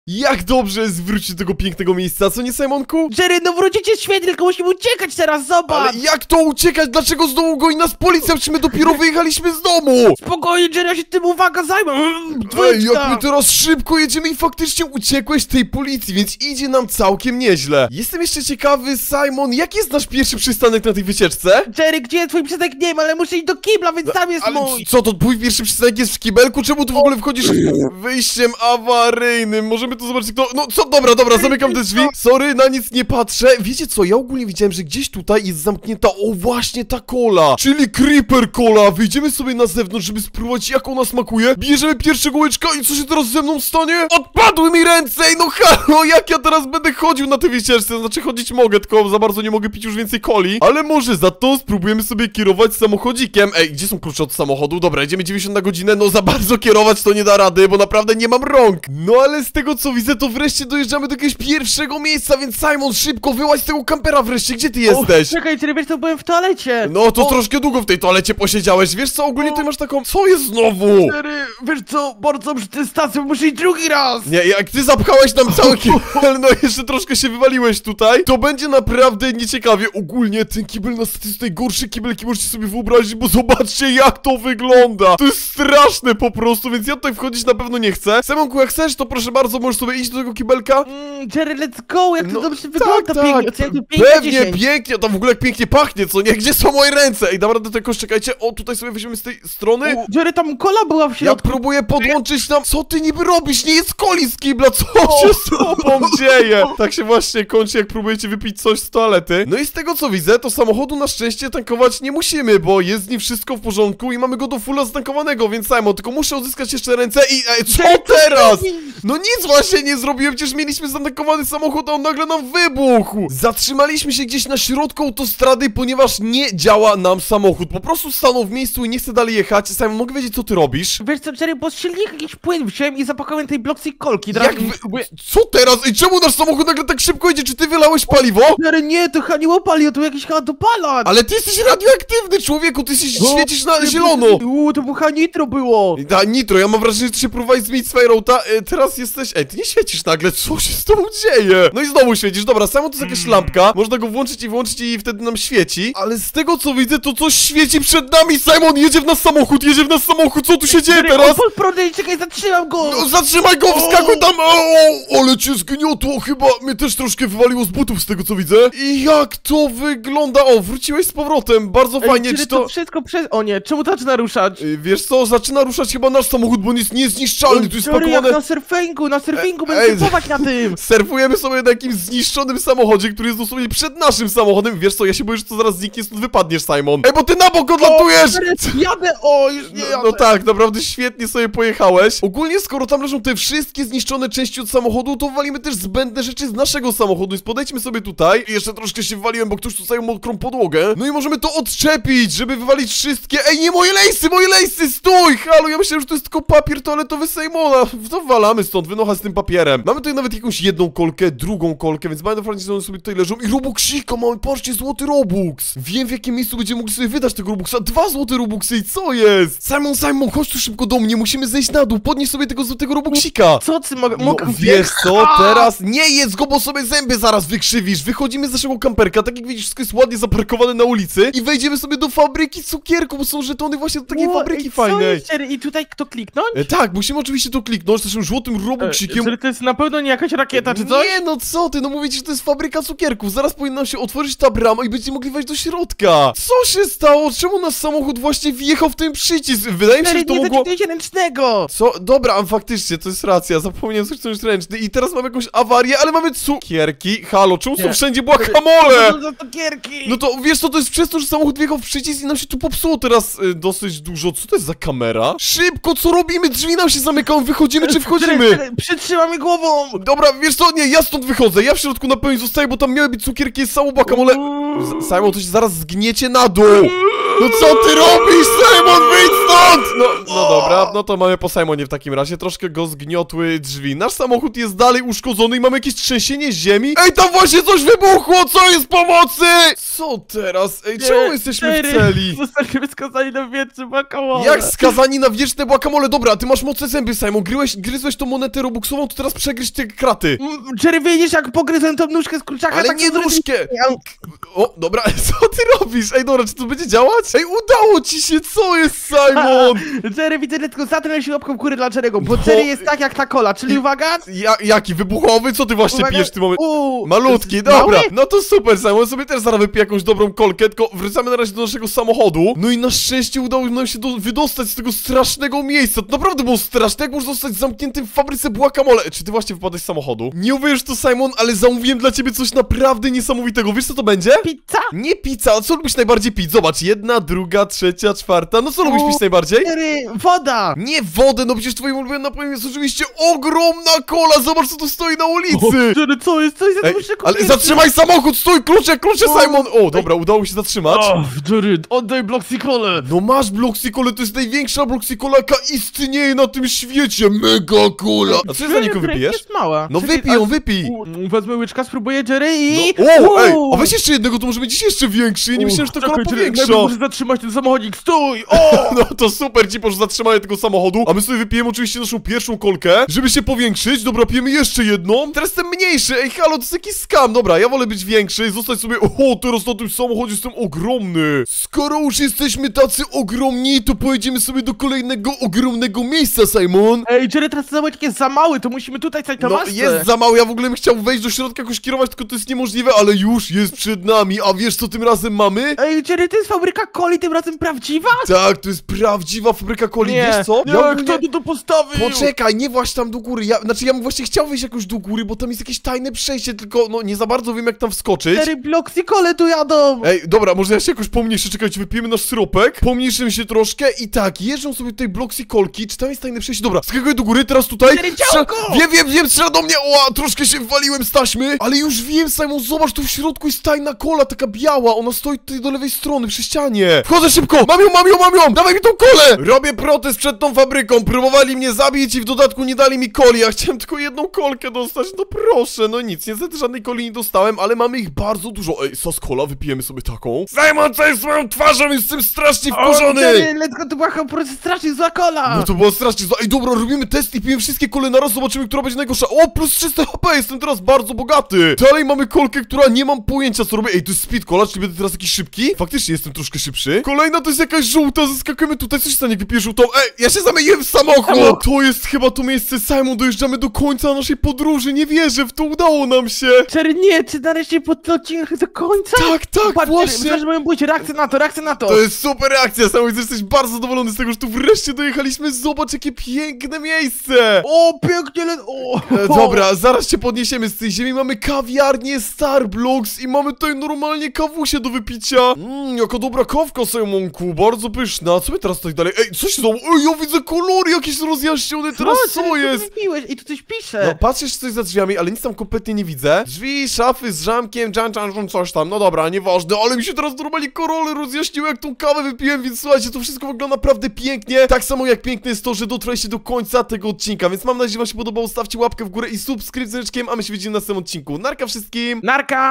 Jak dobrze jest wrócić do tego pięknego miejsca, co nie, Simonku? Jerry, no wrócicie świetnie, tylko musimy uciekać teraz, zobacz! Ale jak to uciekać? Dlaczego znowu goni nas policja? Czy my dopiero wyjechaliśmy z domu? Spokojnie, Jerry, ja się tym uwaga zajmę! Ej, jak my teraz szybko jedziemy i faktycznie uciekłeś tej policji, więc idzie nam całkiem nieźle. Jestem jeszcze ciekawy, Simon, jaki jest nasz pierwszy przystanek na tej wycieczce? Jerry, gdzie jest twój przystanek? Nie wiem, ale muszę iść do kibla, więc tam jest Ale mój! co, to twój pierwszy przystanek jest w kibelku? Czemu tu w ogóle wchodzisz wyjściem awaryjnym? Możemy to zobaczyć, kto... No co, dobra, zamykam te drzwi. Sorry, na nic nie patrzę. Wiecie co, ja ogólnie widziałem, że gdzieś tutaj jest zamknięta, o właśnie ta kola, czyli Creeper Cola. Wyjdziemy sobie na zewnątrz, żeby spróbować, jak ona smakuje. Bierzemy pierwszego łyczka i co się teraz ze mną stanie? Odpadły mi ręce! No halo, jak ja teraz będę chodził na tej wycieczce? Znaczy chodzić mogę, tylko za bardzo nie mogę pić już więcej coli. Ale może za to spróbujemy sobie kierować samochodzikiem. Ej, gdzie są klucze od samochodu? Dobra, jedziemy 90 na godzinę. No za bardzo kierować to nie da rady, bo naprawdę nie mam rąk. No ale z tego co widzę, to wreszcie dojeżdżamy do jakiegoś pierwszego miejsca, więc Simon, szybko wyłaź z tego kampera wreszcie. Gdzie ty jesteś? Czekaj, Jerry, wiesz co, byłem w toalecie! No to troszkę długo w tej toalecie posiedziałeś. Wiesz co, ogólnie ty masz taką... Co jest znowu? Jerry, wiesz co, bardzo przy tej stacji, muszę iść drugi raz! Nie, jak ty zapchałeś tam cały kibel, no jeszcze troszkę się wywaliłeś tutaj, to będzie naprawdę nieciekawie. Ogólnie ten kibel na stacji jest najgorszy kibel, jaki możecie sobie wyobrazić, bo zobaczcie jak to wygląda. To jest straszne po prostu, więc ja tutaj wchodzić na pewno nie chcę. Simonku, jak chcesz, to proszę bardzo, możesz sobie iść do tego kibelka. Jerry, let's go, jak to No, dobrze wygląda, tak. pięknie, oceniam to pięknie Pewnie, 10. pięknie, tam w ogóle jak pięknie pachnie, co nie? Gdzie są moje ręce? Ej, dobra, do tego czekajcie, o, tutaj sobie weźmiemy z tej strony. Jerry, tam kola była w Ja środku. próbuję podłączyć nam... Co ty niby robisz? Nie jest coli z kibla, co się z tobą dzieje? Tak się właśnie kończy, jak próbujecie wypić coś z toalety. No i z tego co widzę, to samochodu na szczęście tankować nie musimy, bo jest z nim wszystko w porządku i mamy go do fulla zatankowanego, więc Simon, tylko muszę odzyskać jeszcze ręce i... co teraz? No nic właśnie nie zrobiłem, przecież mieliśmy zatankowany samochód, a on nagle nam wybuchł. Zatrzymaliśmy się gdzieś na środku autostrady, ponieważ nie działa nam samochód. Po prostu stanął w miejscu i nie chce dalej jechać. Simon, mogę wiedzieć, co ty robisz? Wiesz co, Jerry, bo z silnika jakiś płyn wziąłem i zapakałem tej bloksy kolki. Co teraz? I czemu nasz samochód nagle tak szybko idzie? Czy ty wylałeś paliwo? Jerry, nie, to chyba nie opalił, to jakiś chyba dopalacz. Ale ty jesteś radioaktywny, człowieku, ty świecisz na zielono. To chyba nitro było. Da, nitro, ja mam wrażenie, że ty się próbowałeś zmienić swoje rota. Teraz jesteś... Ej, ty nie świecisz nagle, co się z tobą dzieje? No i znowu świecisz, dobra, samo to jest jakaś lampka. Można go włączyć i wyłączyć i wtedy nam świeci. Ale z tego co widzę, to coś świeci przed nami. Simon, jedzie w nas samochód, co tu się dzieje teraz? Jerry, prądy, czekaj, zatrzymam go. No, zatrzymaj go, wskakuj tam! Ale cię zgniotło, chyba mnie też troszkę wywaliło z butów z tego co widzę. I jak to wygląda? O, wróciłeś z powrotem, bardzo fajnie, Jerry, czy to... wszystko przez... O nie, czemu to zaczyna ruszać? Wiesz co, zaczyna ruszać chyba nasz samochód, bo on jest niezniszczalny, tu jest Jerry, jak spakowane... na surfingu będę surfować na tym. Surfujemy sobie na jakimś zniszczonym samochodzie, który jest dosłownie przed naszym samochodem. Wiesz co, ja się boję, że to zaraz zniknie, stąd wypadniesz, Simon. Ej, bo ty na bok odlatujesz! Jadę, już nie jadę. No tak, naprawdę świetnie sobie pojechałeś. Ogólnie, skoro tam leżą te wszystkie zniszczone części od samochodu, to walimy też zbędne rzeczy z naszego samochodu, więc podejdźmy sobie tutaj. I jeszcze troszkę się wywaliłem, bo ktoś tu zajął mokrą podłogę. No i możemy to odczepić, żeby wywalić wszystkie... Ej, nie, moje lejsy, stój! Halo, ja myślałem, że to jest tylko papier toaletowy Simona. To walamy stąd, wynocha z tym papierem. Mamy tutaj nawet jakąś jedną kolkę, drugą kolkę, więc bardzo fajnie, że one sobie tutaj leżą. I Robuxika mamy, patrzcie, złoty Robux. Wiem, w jakim miejscu będziemy mogli sobie wydać tego Robuxa. 2 złote Robuxy i co jest? Simon, chodź tu szybko do mnie, musimy zejść na dół, podnieś sobie tego złotego Robuxika. Co ty mogę... No, wiesz co, teraz nie jedz go, bo sobie zęby zaraz wykrzywisz. Wychodzimy z naszego kamperka, tak jak widzisz, wszystko jest ładnie zaparkowane na ulicy i wejdziemy sobie do fabryki cukierku, bo są żetony właśnie do takiej fabryki fajnej. I tutaj kto kliknąć? Tak, musimy oczywiście to kliknąć, naszym złotym Robuxikiem. To jest na pewno nie jakaś rakieta czy coś? Nie, no co ty, no mówię ci, że to jest fabryka cukierków. Zaraz powinna się otworzyć ta brama i będziemy mogli wejść do środka. Co się stało? Czemu nasz samochód właśnie wjechał w ten przycisk? Wydaje mi się, że to mogło... ręcznego. Co? Dobra, a faktycznie, to jest racja, zapomniałem coś ręczny i teraz mamy jakąś awarię, ale mamy cukierki. Halo, czemu są wszędzie guacamole? No to wiesz co, to jest przez to, że samochód wjechał w przycisk i nam się tu popsuło teraz dosyć dużo. Co to jest za kamera? Szybko, co robimy? Drzwi nam się zamykają, wychodzimy czy wchodzimy? Przytrzymamy głową. Dobra, wiesz co, nie, ja stąd wychodzę, ja w środku na pewno zostaję, bo tam miały być cukierki, jest samo guacamole. Simon, to się zaraz zgniecie na dół. No co ty robisz, Simon? Wyjdź stąd! No dobra, no to mamy po Simonie w takim razie. Troszkę go zgniotły drzwi. Nasz samochód jest dalej uszkodzony i mamy jakieś trzęsienie ziemi. Ej, tam właśnie coś wybuchło! Co jest pomocy? Co teraz? Ej, czemu jesteśmy w celi? Zostaliśmy skazani na wieczne guacamole. Jak skazani na wieczne guacamole? Dobra, ty masz mocne zęby, Simon. Gryzłeś tą monetę robuxową, to teraz przegryź te kraty. Jerry, widzisz jak pogryzłem tą nóżkę z kurczaka? Ale tak nie to zrobię- nóżkę! O, dobra, co ty robisz? Ej, dobra, czy to będzie działać? Ej, udało ci się, co jest, Simon? Jerry, widzę, że tylko zatrę się łapką w górę dla Jerry'ego, bo No. Jerry jest tak jak ta cola, czyli uwaga... Jaki wybuchowy? Co ty właśnie Uwaga. pijesz w tym momencie? U, Malutki, mały? dobra. No to super, Simon, sobie też zaraz wypiję jakąś dobrą kolkę, tylko wracamy na razie do naszego samochodu. No i na szczęście udało nam się wydostać z tego strasznego miejsca. To naprawdę było straszne, jak możesz zostać zamkniętym w fabryce guacamole. Czy ty właśnie wypadłeś z samochodu? Nie uwierzysz to, Simon, ale zamówiłem dla ciebie coś naprawdę niesamowitego. Wiesz co to będzie? Pizza? Nie pizza, a co lubisz najbardziej pić? Zobacz, 1, 2, 3, 4. No co lubisz pić najbardziej? Jerry, woda! Nie wodę, no przecież twoim ulubionym napojem jest oczywiście ogromna kola. Zobacz, co tu stoi na ulicy. Jerry, co jest? Co jest? Ej, ale zatrzymaj samochód, stój, klucze, Simon! O, dobra, udało mi się zatrzymać. Jerry, oddaj Bloxicole! No masz Bloxicole, to jest największa Bloxicola, jaka istnieje na tym świecie. Mega cola. A co za niego wypijesz? jest mała. No Czekaj, wypij ją, wypij. Wezmę łyczka, spróbuję Jerry i... O, ej, a weź jeszcze jednego, to może być jeszcze większy. Ja nie myślałem, że to kola powiększa. Muszę zatrzymać ten samochodzik, stój! O! No to super, ci proszę zatrzymanie tego samochodu. A my sobie wypijemy oczywiście naszą pierwszą kolkę, żeby się powiększyć. Dobra, pijemy jeszcze jedną. Teraz jestem mniejszy. Ej, halo, to jest jakiś skam. Dobra, ja wolę być większy i zostać sobie... O, teraz na tym samochodzie jestem ogromny. Skoro już jesteśmy tacy ogromni, to pojedziemy sobie do kolejnego ogromnego miejsca, Simon. Ej, Jerry, teraz ten samochodzik jest za mały, to musimy tutaj stać na No, masce. jest za mało, ja w ogóle bym chciał wejść do środka, jakoś kierować, tylko to jest niemożliwe, ale już jest przed nami. A wiesz, co tym razem mamy? Ej, Jerry, to jest fabryka coli, tym razem prawdziwa? Tak, to jest prawdziwa fabryka coli, wiesz co? Nie, ogólnie- kto tu postawił? Poczekaj, nie właź tam do góry, ja bym właśnie chciał wejść jakoś do góry, bo tam jest jakieś tajne przejście, tylko no nie za bardzo wiem jak tam wskoczyć. Jerry, Bloxicole tu jadą! Ej, dobra, może ja się jakoś pomniejszę, czekajcie, wypijemy nasz syropek, pomniejszymy się troszkę i tak, jeżdżą sobie tutaj bloksy kolki, czy tam jest tajne przejście? Dobra, skakuję do góry, teraz tutaj. Jerry, działko! Wiem, strzela do mnie, o, troszkę się waliłem z taśmy, ale już wiem, Simon, zobacz, tu w środku jest tajna kola, taka biała, ona stoi tutaj do lewej strony, przy ścianie. Wchodzę szybko, mam ją, dawaj mi tą kolę! Robię protest przed tą fabryką, próbowali mnie zabić i w dodatku nie dali mi coli, ja chciałem tylko jedną kolkę dostać, no proszę, no nic, niestety żadnej coli nie dostałem, ale mamy ich bardzo dużo. Ej, sos cola, wypijemy sobie taką. Simon, co jest z moją twarzą, jestem strasznie wkurzony! Jerry, let's go, to była po prostu strasznie zła kola! No to było strasznie zła. Ej, dobra, robimy test i pijemy wszystkie kole naraz, zobaczymy, która będzie najgorsza. O, plus 300 HP, jestem teraz bardzo bogaty. Dalej mamy kolkę, która nie mam pojęcia, co robię. Ej, to jest speed cola, czyli będę teraz jakiś szybki? Faktycznie jestem troszkę szybszy. Kolejna to jest jakaś żółta, zaskakujemy tutaj, coś się stanie, jak wypiję żółtą. Ej, ja się zamieniłem w samochód! To jest chyba to miejsce, Simon, dojeżdżamy do końca naszej podróży, nie wierzę, w to udało nam się. Jerry, nie, czy nareszcie pod ten odcinek do końca? Tak, Patrz, właśnie. Jerry, że mają być reakcje na to. To jest super reakcja, Simon, widzę, że jesteś bardzo zadowolony z tego, że tu wreszcie dojechaliśmy. Zobacz, jakie piękne miejsce. O, pięknie, Dobra, zaraz się podniesiemy z tej ziemi. Mamy kawiarnię Starbucks i mamy tutaj normalnie kawusie do wypicia. Jaka dobra kawka, Simonku, bardzo pyszna. Co my teraz tutaj dalej? Ej, co się stało? Ej, ja widzę kolory jakieś rozjaśnione. Teraz co jest? I tu coś pisze. No, patrzysz coś za drzwiami, ale nic tam kompletnie nie widzę. Drzwi, szafy z zamkiem, coś tam. No dobra, nieważne, ale mi się teraz normalnie kolory rozjaśniły, jak tą kawę wypiłem, więc słuchajcie, to wszystko wygląda naprawdę pięknie. Tak samo jak piękne jest to, że dotrwaliście do końca tego odcinka, więc mam nadzieję, że wam się podobało. Stawcie łapkę w górę i subskrypcję z dzwoneczkiem, a my się widzimy na następnym odcinku. Narka wszystkim! Narka!